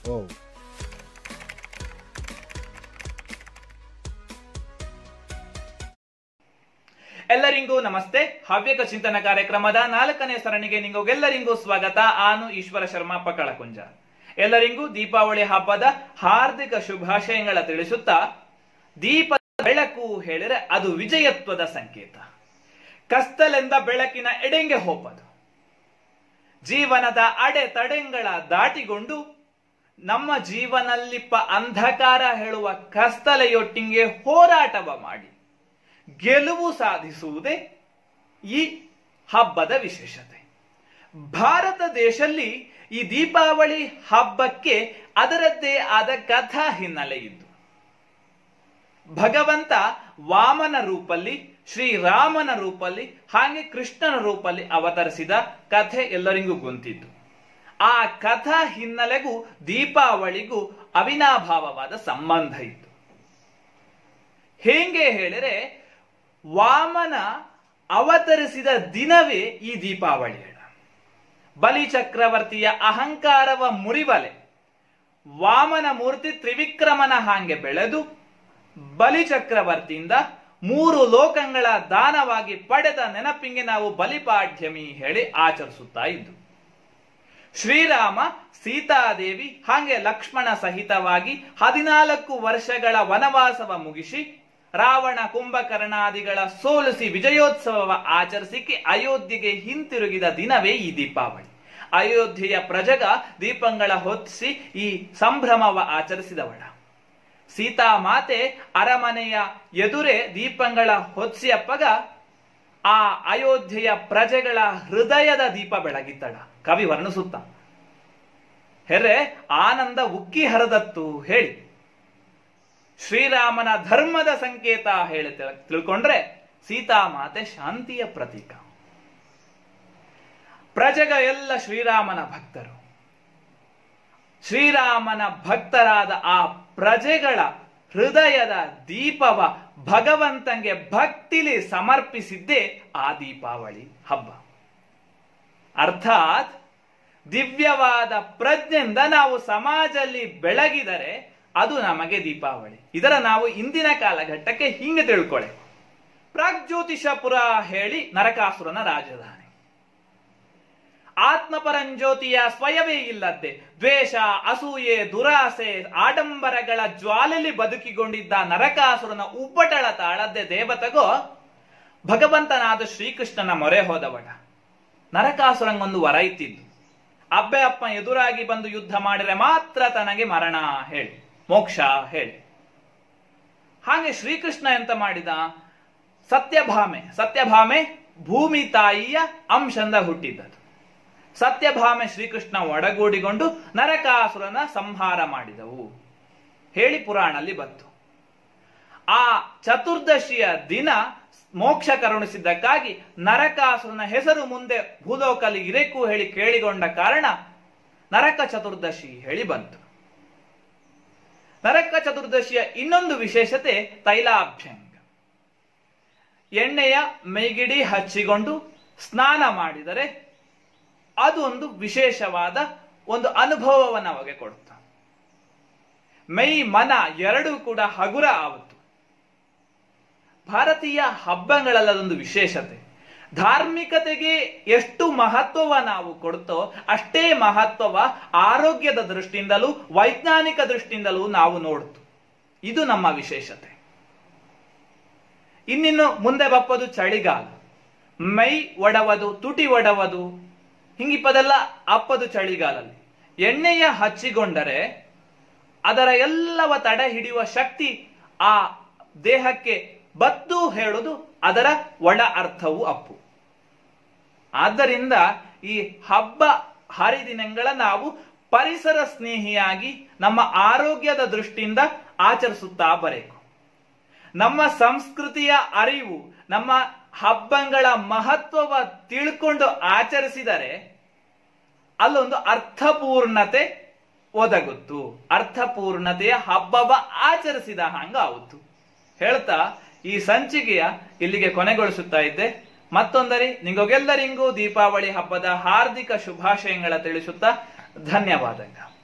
ಎಲ್ಲರಿಗೂ ನಮಸ್ತೆ. ಹವ್ಯಕ ಚಿಂತನ ಕಾರ್ಯಕ್ರಮದ 4ನೇ ಸರಣಿಗೆ ನಿಮಗೆಲ್ಲರಿಗೂ ಸ್ವಾಗತ. ಆನು ಈಶ್ವರ ಶರ್ಮಾ ಪಕ್ಕಳಕುಂಜ. ಎಲ್ಲರಿಗೂ ದೀಪಾವಳಿ ಹಬ್ಬದ ಹಾರ್ದಿಕ ಶುಭಾಶಯಗಳ ತಿಳಿಸುತ್ತಾ, ದೀಪದ ಬೆಳಕು ಹೇಳಿದ್ರೆ ಅದು ವಿಜಯತ್ವದ ಸಂಕೇತ. ಕಸ್ತಲೆಂದ ಬೆಳಕಿನ ಎಡೆಂಗೆ ಹೋಪದು. ಜೀವನದ ಅಡೆತಡೆಗಳ ದಾಟಿಕೊಂಡು ನಮ್ಮ ಜೀವನಲ್ಲಿಪ್ಪ ಅಂಧಕಾರ ಹೇಳುವ ಕಸ್ತಲೆಯೊಟ್ಟಿಗೆ ಹೋರಾಟವ ಮಾಡಿ ಗೆಲುವು ಸಾಧಿಸುವುದೇ ಈ ಹಬ್ಬದ ವಿಶೇಷತೆ. ಭಾರತ ದೇಶದಲ್ಲಿ ಈ ದೀಪಾವಳಿ ಹಬ್ಬಕ್ಕೆ ಅದರದ್ದೇ ಆದ ಕಥಾ ಹಿನ್ನೆಲೆ ಇದ್ದು, ಭಗವಂತ ವಾಮನ ರೂಪಲ್ಲಿ, ಶ್ರೀರಾಮನ ರೂಪಲ್ಲಿ, ಹಾಗೆ ಕೃಷ್ಣನ ರೂಪಲ್ಲಿ ಅವತರಿಸಿದ ಕಥೆ ಎಲ್ಲರಿಗೂ ಗೊತ್ತಿದ್ದು. ಆ ಕಥಾ ಹಿನ್ನೆಲೆಗೂ ದೀಪಾವಳಿಗೂ ಅವಿನಾಭಾವವಾದ ಸಂಬಂಧ ಇತ್ತು. ಹೇಗೆ ಹೇಳಿದರೆ, ವಾಮನ ಅವತರಿಸಿದ ದಿನವೇ ಈ ದೀಪಾವಳಿ. ಬಲಿ ಚಕ್ರವರ್ತಿಯ ಅಹಂಕಾರವ ಮುರಿವಲೆ ವಾಮನ ಮೂರ್ತಿ ತ್ರಿವಿಕ್ರಮನ ಹಾಗೆ ಬೆಳೆದು ಬಲಿ ಚಕ್ರವರ್ತಿಯಿಂದ 3 ಲೋಕಗಳ ದಾನವಾಗಿ ಪಡೆದ ನೆನಪಿಗೆ ನಾವು ಬಲಿಪಾಡ್ಯಮಿ ಹೇಳಿ ಆಚರಿಸುತ್ತಾ ಇದ್ದು. ಶ್ರೀರಾಮ ಸೀತಾದೇವಿ ಹಾಗೆ ಲಕ್ಷ್ಮಣ ಸಹಿತವಾಗಿ 14 ವರ್ಷಗಳ ವನವಾಸವ ಮುಗಿಸಿ ರಾವಣ ಕುಂಭಕರ್ಣಾದಿಗಳ ಸೋಲಿಸಿ ವಿಜಯೋತ್ಸವ ಆಚರಿಸಿಕೆ ಅಯೋಧ್ಯೆಗೆ ಹಿಂತಿರುಗಿದ ದಿನವೇ ಈ ದೀಪಾವಳಿ. ಅಯೋಧ್ಯೆಯ ಪ್ರಜಗ ದೀಪಗಳ ಹೊತ್ತಿಸಿ ಈ ಸಂಭ್ರಮವ ಆಚರಿಸಿದವಳ. ಸೀತಾಮಾತೆ ಅರಮನೆಯ ಎದುರೇ ದೀಪಗಳ ಹೊತ್ತಿಸಿಯಪ್ಪಗ ಆ ಅಯೋಧ್ಯೆಯ ಪ್ರಜೆಗಳ ಹೃದಯದ ದೀಪ ಬೆಳಗಿತ್ತಳ. ಕವಿ ವರ್ಣಿಸುತ್ತ ಹೆರೆ ಆನಂದ ಉಕ್ಕಿ ಹರಿದತ್ತು ಹೇಳಿ, ಶ್ರೀರಾಮನ ಧರ್ಮದ ಸಂಕೇತ ಹೇಳಿ ತಿಳ್ಕೊಂಡ್ರೆ ಸೀತಾಮಾತೆ ಶಾಂತಿಯ ಪ್ರತೀಕ. ಪ್ರಜೆಗ ಎಲ್ಲ ಶ್ರೀರಾಮನ ಭಕ್ತರು. ಶ್ರೀರಾಮನ ಭಕ್ತರಾದ ಆ ಪ್ರಜೆಗಳ ಹೃದಯದ ದೀಪವ ಭಗವಂತಂಗೆ ಭಕ್ತಿಲಿ ಸಮರ್ಪಿಸಿದ್ದೇ ಆ ದೀಪಾವಳಿ ಹಬ್ಬ. ಅರ್ಥಾತ್ ದಿವ್ಯವಾದ ಪ್ರಜ್ಞೆಯಿಂದ ನಾವು ಸಮಾಜದಲ್ಲಿ ಬೆಳಗಿದರೆ ಅದು ನಮಗೆ ದೀಪಾವಳಿ. ಇದರ ನಾವು ಇಂದಿನ ಕಾಲಘಟ್ಟಕ್ಕೆ ಹಿಂಗೆ ತಿಳ್ಕೊಳ್ಳಿ. ಪ್ರಾಗ್ಜ್ಯೋತಿಷಪುರ ಹೇಳಿ ನರಕಾಸುರನ ರಾಜಧಾನಿ. ಆತ್ಮಪರಂಜ್ಯೋತಿಯ ಸ್ವಯವೇ ಇಲ್ಲದ್ದೆ ದ್ವೇಷ, ಅಸೂಯೆ, ದುರಾಸೆ, ಆಡಂಬರಗಳ ಜ್ವಾಲೆಯಲ್ಲಿ ಬದುಕಿಕೊಂಡಿದ್ದ ನರಕಾಸುರನ ಉಬ್ಬಟಳ ತಾಳದ್ದೆ ದೇವತೆಗೋ ಭಗವಂತನಾದ ಶ್ರೀಕೃಷ್ಣನ ಮೊರೆ ಹೋದವಡ. ನರಕಾಸುರಂಗೊಂದು ವರ ಇತ್ತಿದ್ದು, ಅಬ್ಬೆ ಅಪ್ಪ ಎದುರಾಗಿ ಬಂದು ಯುದ್ಧ ಮಾಡಿದ್ರೆ ಮಾತ್ರ ತನಗೆ ಮರಣ ಹೇಳಿ, ಮೋಕ್ಷ ಹೇಳಿ. ಹಾಗೆ ಶ್ರೀಕೃಷ್ಣ ಎಂತ ಮಾಡಿದ, ಸತ್ಯಭಾಮೆ ಭೂಮಿ ತಾಯಿಯ ಅಂಶದಿಂದ ಹುಟ್ಟಿದ್ದದು. ಸತ್ಯಭಾಮೆ ಶ್ರೀಕೃಷ್ಣ ಒಡಗೂಡಿಕೊಂಡು ನರಕಾಸುರನ ಸಂಹಾರ ಮಾಡಿದವು ಹೇಳಿ ಪುರಾಣಲ್ಲಿ ಬಂತು. ಆ ಚತುರ್ದಶಿಯ ದಿನ ಮೋಕ್ಷ ಕರುಣಿಸಿದ್ದಕ್ಕಾಗಿ ನರಕಾಸುರನ ಹೆಸರು ಮುಂದೆ ಭೂಲೋಕಲ್ಲಿ ಇರಕು ಹೇಳಿ ಕೇಳಿಕೊಂಡ ಕಾರಣ ನರಕ ಚತುರ್ದಶಿ ಹೇಳಿ ಬಂತು. ನರಕ ಚತುರ್ದಶಿಯ ಇನ್ನೊಂದು ವಿಶೇಷತೆ ತೈಲಾಭ್ಯಂಗ. ಎಣ್ಣೆಯ ಮೈಗಿಡಿ ಹಚ್ಚಿಕೊಂಡು ಸ್ನಾನ ಮಾಡಿದರೆ ಅದು ಒಂದು ವಿಶೇಷವಾದ ಒಂದು ಅನುಭವವನ್ನು ನಮಗೆ ಕೊಡುತ್ತ. ಮೈ ಮನ ಎರಡೂ ಕೂಡ ಹಗುರ ಆವತ್ತು. ಭಾರತೀಯ ಹಬ್ಬಗಳಲ್ಲದೊಂದು ವಿಶೇಷತೆ. ಧಾರ್ಮಿಕತೆಗೆ ಎಷ್ಟು ಮಹತ್ವವ ನಾವು ಕೊಡ್ತೋ ಅಷ್ಟೇ ಮಹತ್ವವ ಆರೋಗ್ಯದ ದೃಷ್ಟಿಯಿಂದಲೂ ವೈಜ್ಞಾನಿಕ ದೃಷ್ಟಿಯಿಂದಲೂ ನಾವು ನೋಡ್ತು. ಇದು ನಮ್ಮ ವಿಶೇಷತೆ. ಇನ್ನಿನ್ನು ಮುಂದೆ ಬಪ್ಪದು ಚಳಿಗಾಲ. ಮೈ ಒಡವದು, ತುಟಿ ಒಡವದು, ಹಿಂಗಿಪ್ಪದೆಲ್ಲ ಅಪ್ಪದು ಚಳಿಗಾಲಲ್ಲಿ. ಎಣ್ಣೆಯ ಹಚ್ಚಿಕೊಂಡರೆ ಅದರ ಎಲ್ಲವ ತಡೆ ಹಿಡಿಯುವ ಶಕ್ತಿ ಆ ದೇಹಕ್ಕೆ ಬತ್ತು ಹೇಳುವುದು ಅದರ ಒಳ ಅರ್ಥವು ಅಪ್ಪು. ಆದ್ದರಿಂದ ಈ ಹಬ್ಬ ಹರಿದಿನಗಳ ನಾವು ಪರಿಸರ ಸ್ನೇಹಿಯಾಗಿ ನಮ್ಮ ಆರೋಗ್ಯದ ದೃಷ್ಟಿಯಿಂದ ಆಚರಿಸುತ್ತಾ ಬರಬೇಕು. ನಮ್ಮ ಸಂಸ್ಕೃತಿಯ ಅರಿವು, ನಮ್ಮ ಹಬ್ಬಗಳ ಮಹತ್ವವ ತಿಳ್ಕೊಂಡು ಆಚರಿಸಿದರೆ ಅಲ್ಲೊಂದು ಅರ್ಥಪೂರ್ಣತೆ ಒದಗುತ್ತು. ಅರ್ಥಪೂರ್ಣತೆಯ ಹಬ್ಬವ ಆಚರಿಸಿದ ಹಂಗಾವತ್ತು ಹೇಳ್ತಾ ಈ ಸಂಚಿಕೆಯ ಇಲ್ಲಿಗೆ ಕೊನೆಗೊಳಿಸುತ್ತಾ ಇದ್ದೆ. ಮತ್ತೊಂದರಿ ನಿಮಗೆಲ್ಲರಿಗೂ ದೀಪಾವಳಿ ಹಬ್ಬದ ಹಾರ್ದಿಕ ಶುಭಾಶಯಗಳ ತಿಳಿಸುತ್ತಾ ಧನ್ಯವಾದಗಳು.